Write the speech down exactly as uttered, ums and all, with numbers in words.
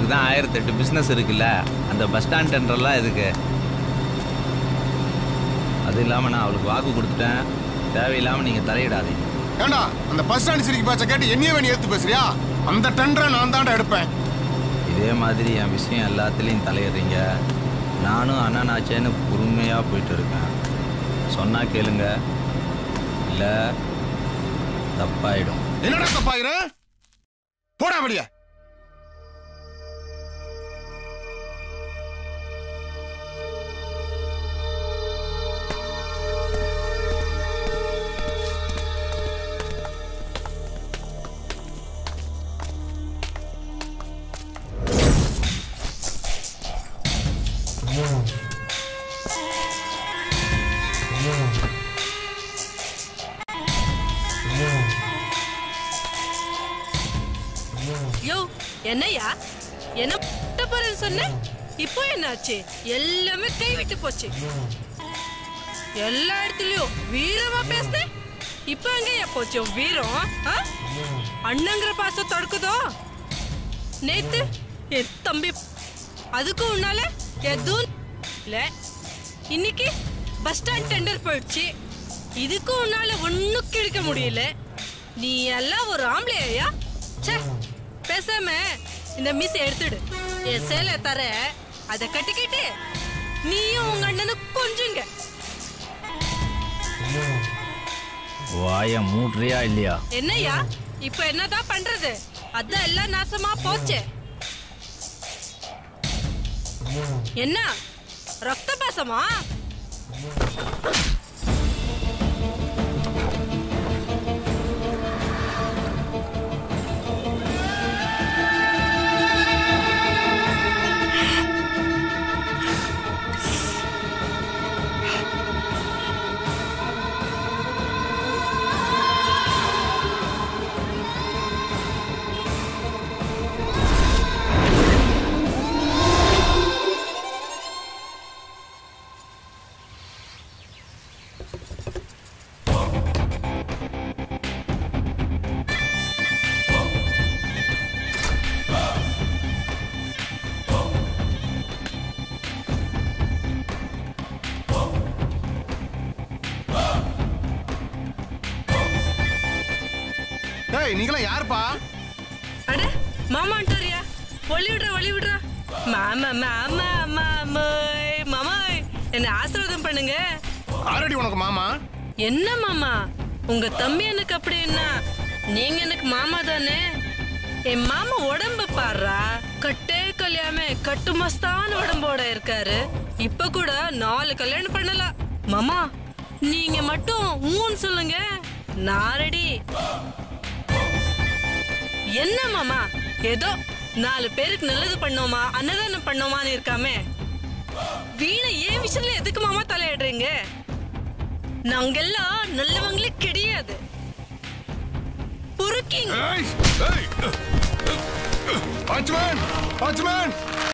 உங்களுக்கு தான் ஆயிரத்தி எட்டு பிஸ்னஸ் இருக்குல்ல, அந்த பஸ் ஸ்டாண்ட் டெண்டர்லாம் எதுக்கு? அது இல்லாமல் நான் அவளுக்கு வாக்கு கொடுத்துட்டேன், தேவையில்லாமல் நீங்கள் தலையிடாதீங்க. ஏண்டா அந்த பஸ் ஸ்டாண்ட் சிரிக்கி பாச்ச கேட்டு என்னையே வேணி எடுத்து பேசுறியா? அந்த டெண்டரை நான் தாண்டா எடுப்பேன். இதே மாதிரி என் விஷயம் எல்லாத்துலேயும் தலையிடுறீங்க. நானும் அண்ணனாச்சேன்னு பொறுமையாக போயிட்டு இருக்கேன். சொன்னால் கேளுங்க, இல்லை தப்பாயிடும். என்னடா தப்பாயிரு? போடா வெளிய. யோ என்னையா என்ன போறேன்னு சொன்ன? இப்போ என்னாச்சு? எல்லாமே கை விட்டு போச்சு. எல்லா இடத்துலயும் வீரமா பேசுனேன், இப்போ எங்கயா போச்சு வீரம்? அண்ணங்கிற பாசம் தொடக்குதோ? நேத்து என் தம்பி அதுக்கு உன்னால எதுவும் இல்ல. இன்னைக்கு பஸ் ஸ்டாண்ட் டெண்டர் போயிடுச்சு, இதுக்கு உன்னால ஒன்னும் கிடைக்க முடியல. நீ எல்லாம் ஒரு ஆம்பளையா? பேசாம இந்த மிஸ் எடுத்துடு. என் சேலை தர, அதை கட்டிக்கிட்டு நீயும் உங்க அண்ணனும் கொஞ்சுங்க. வாய மூட்றியா இல்லையா? என்னையா இப்ப என்னதான் பண்றது? அதான் எல்லாம் நாசமா போச்சே. என்ன ரத்த பாசமா? நீங்களா யாருப்பா? அட மாமா வந்துட்டாரியா? ஒளி விடுற ஒளி விடுற. மாமா மாமா மாமாய் மாமாய் என்ன ஆசீர்வாதம் பண்ணுங்க. ஆல்ரெடி உனக்கு மாமா? என்ன மாமா, உங்க தம்பி எனக்கு அப்படி என்ன? நீங்க எனக்கு மாமா தானே. என் மாமா உடம்பு பாடுறா, கட்டே கல்யாணமே கட்டு மஸ்தான உடம்போட இருக்காரு. இப்ப கூட நாலு கல்யாணம் பண்ணலாம். மாமா நீங்க மட்டும் ஊன்னு சொல்லுங்க, நான் ரெடி. என்ன மாமா ஏதோ நாலு பேருக்கு நல்லது பண்ணோமா அன்னதானம் பண்ணோமான்னு இருக்காமே, வீணை ஏன் விஷயத்துல எதுக்கு மாமா தலையிடுறீங்க? நாங்கெல்லாம் நல்லவங்களே கிடையாது, பொறுக்கீங்க.